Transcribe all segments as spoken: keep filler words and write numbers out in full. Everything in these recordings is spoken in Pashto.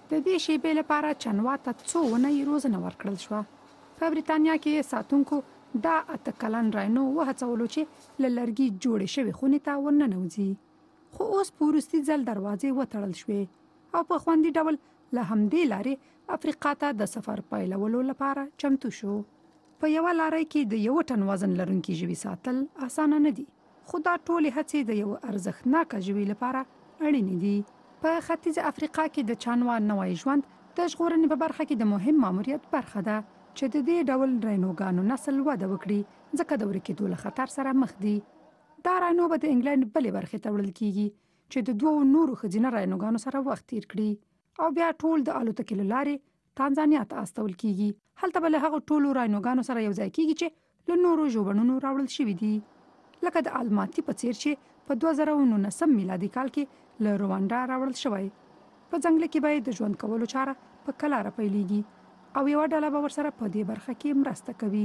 د دې شیبې لپاره چنوا ته څو اونۍ روزنه ورکړل شوه. په بریتانیا کې ساتونکو دا اته کلن راینو وهڅولو چې له لرګي جوړې شوې خونې ته ورننوځي. خو اوس په وروستي ځل دروازې وتړل شوې او په خوندي ډول له همدې لارې افریقا ته د سفر پیلولو لپاره چمتو شو. په یوه لارۍ کې د یو ټن وزن لرونکي ژوي ساتل اسانه نه دي، خو دا ټولې هڅې د یو ارزښتناکه ژوي لپاره اړینې دي. په ختیځ افریقا کې د چانوا نوی ژوند د ژغورنې په برخه کې د مهم ماموریت برخه ده چې د دې ډول راینوګانو نسل وده وکړي، ځکه د ورکېدو له خطر سره مخ دي. دا راینو به د انګلند بلې برخې ته وړل کیږي چې د دوو نورو ښځینه راینوګانو سره وخت تیر کړي او بیا ټول د الوتکې له لارې تانزانیا ته استول کیږي. هلته به له هغو ټولو راینوګانو سره یو ځای کیږي چې له نورو ژوبڼونو راوړل شوي دي، لکه د الماتي په څیر چې په دوه زره نولسم میلادي کال کې له روانډا راوړل شوی. په ځنګله کې به د ژوند کولو چاره په کلاره پیلیږي او یوه ډله به ورسره په دې برخه کې مرسته کوي.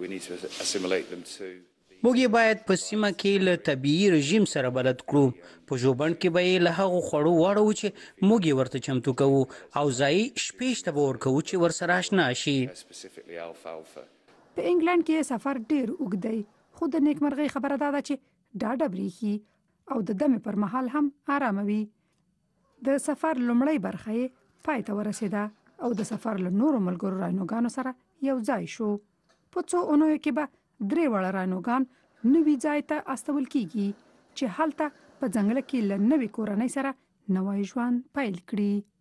موږ یې باید په سیمه کې له طبیعي رژیم سره بلد کړو. په ژوبڼ کې به یې له هغو خوړو واړو چې موږ یې ورته چمتو کوو او ځایي شپې ته به ورکوو چې ورسره اشنا شي. په انګلند کې سفر ډیر اوږد دی، خو د نیکمرغۍ خبره دا ده چې ډاډه بریښي او د دمې پر مهال هم آرامه وي. د سفر لومړۍ برخه یې پای ته ورسېده او د سفر له نورو ملګرو راینوګانو سره یو ځای شو. په څو اونیو کې به درې واړه راینوګان نوي ځای ته استول کیږي چې هلته په ځنګله کې له نوې کورنۍ سره نوی ژوند پیل کړي.